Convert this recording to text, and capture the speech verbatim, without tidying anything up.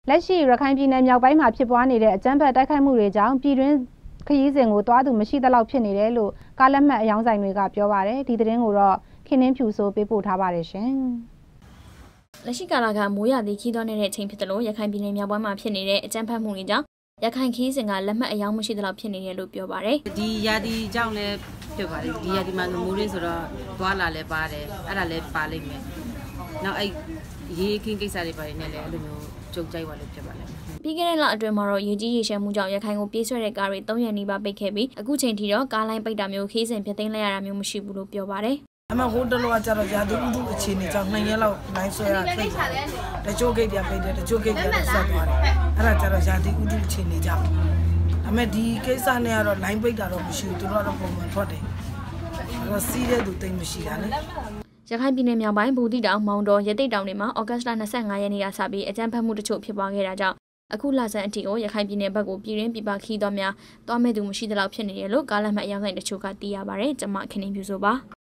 လက်ရှိရခိုင်ပြည်နယ်မြောက်ပိုင်းမှာဖြစ်ပွားနေတဲ့အကြမ်းဖက်တိုက်ခိုက်မှုတွေကြောင့်ပြည်တွင်းခရီးစဉ်ကိုတွားသူမရှိသလောက်ဖြစ်နေတယ်လို့ကားလက်မှတ်အယောင်းဆိုင်တွေကပြောပါတယ်ဒီသတင်းကိုတော့ခင်နှင်းဖြူဆိုပေးပို့ထားပါတယ်ရှင်လက်ရှိကာလကမိုးရသည့်ခီးသွွားနေတဲ့အချိန်ဖြစ်တယ်လို့ရခိုင်ပြည်နယ်မြောက်ပိုင်းမှာဖြစ်နေတဲ့အကြမ်းဖက်မှုတွေကြောင့်ရခိုင်ခီးစဉ်ကလက်မှတ်အယောင်းမရှိသလောက်ဖြစ်နေတယ်လို့ပြောပါတယ်ဒီရာဒီကြောင့်လည်းပြောပါတယ်ဒီရာဒီမှာမိုးရင်းဆိုတော့သွားလာလည်းပါတယ်အဲ့ဒါလည်းပါလိမ့်မယ်နောက်အဲ့ရေးခင်းကိစ္စတွေပါတယ်နဲ့လည်းအဲ့လိုမျိုးကြုံကြိုက်ပါလို့ဖြစ်ပါလေပြီးခဲ့တဲ့လအတွင်းမှာတော့ရေကြီးရေရှမ်းမှုကြောင့်ရခိုင်ကိုပြေးဆွဲတဲ့ကားတွေ၃ရက်နီးပါးပိတ်ခဲ့ပြီးအခုချိန်ထိတော့ကားလိုင်းပိတ်တာမျိုးခီးစဉ်ဖြစ်သိမ်းလိုက်ရတာမျိုးမရှိဘူးလို့ပြောပါတယ်အမဟိုတလောကကျတော့ရာသီဥတုအခြေအနေကြောင့်နှစ်ရက်လောက်လိုင်းဆွဲရဖိတ်တချို့ဂိတ်ပြန်ပိတ်တယ်တချို့ဂိတ်ပြန်ဆက်သွားတယ်အဲ့ဒါကျတော့ရာသီဥတုအခြေအနေကြောင့်အမေဒီကိစ္စနဲ့ကတော့လိုင်းပိတ်တာတော့မရှိဘူးသူတို့ကတော့ပုံမှန်ထွက်တယ်အဲ့တော့စီးတဲ့သူတိတ်မရှိတာလေရခိုင်ပြည်နယ်မြောက်ပိုင်းဘူတိတောင်မောင်တော်ရတိတ်တောင်တွေမှာဩဂတ်စ်လ၂၅ရက်နေ့ကစပြီးအကြမ်းဖက်မှုတချို့ဖြစ်ပွားခဲ့တာကြောင့်အခုလဆန်းအထိကိုရခိုင်ပြည်နယ်ဘက်ကိုပြည်ရင်းပြည်ပခီးသွားများတွားမဲ့သူမရှိသလောက်ဖြစ်နေတယ်လို့ကားလက်မှတ်အယောင်းဆိုင်တချို့ကသိရပါတယ်ကျွန်မခင်နှင်းဖြူဆိုပါ